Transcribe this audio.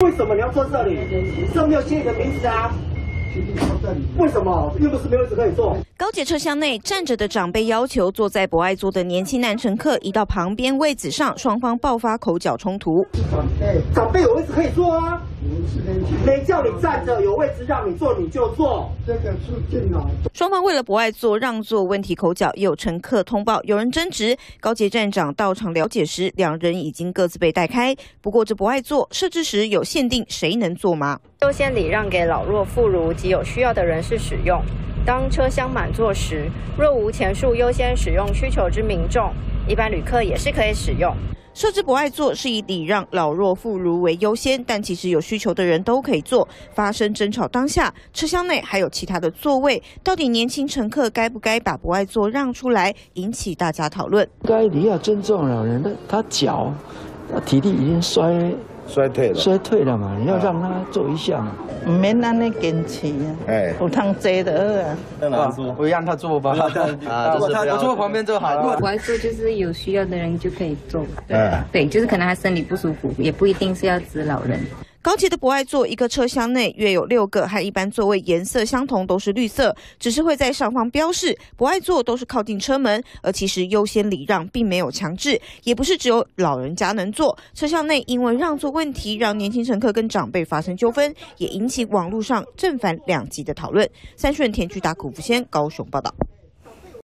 为什么你要坐这里？这没有写你的名字啊？为什么？又不是没有位置可以坐。 高铁车厢内站着的长辈要求坐在不爱坐的年轻男乘客移到旁边位子上，双方爆发口角冲突。 长辈有位置可以坐啊，没叫你站着，有位置让你坐你就坐。这个是进来。 双方为了不爱坐让座问题口角，也有乘客通报有人争执。高捷站长到场了解时，两人已经各自被带开。不过这不爱坐设置时有限定谁能坐吗？ 优先礼让给老弱妇孺及有需要的人士使用。当车厢满座时，若无前述优先使用需求之民众，一般旅客也是可以使用。 设置不爱坐是以礼让老弱妇孺为优先，但其实有需求的人都可以坐。发生争吵当下，车厢内还有其他的座位，到底年轻乘客该不该把不爱坐让出来，引起大家讨论。 你要尊重老人的，他脚、体力已经衰退了嘛，你要让他坐一下嘛。 唔免安尼坚持啊，有通坐的啊。 我让他坐吧，我坐旁边就好了。 不爱坐就是有需要的人就可以坐，对，就是可能他身体不舒服，也不一定是要指老人。 高捷的不爱坐一个车厢内约有6个，和一般座位颜色相同，都是绿色，只是会在上方标示不爱坐都是靠近车门，而其实优先礼让并没有强制，也不是只有老人家能坐。车厢内因为让座问题，让年轻乘客跟长辈发生纠纷，也引起网络上正反两极的讨论。3讯田居达苦福先高雄报道。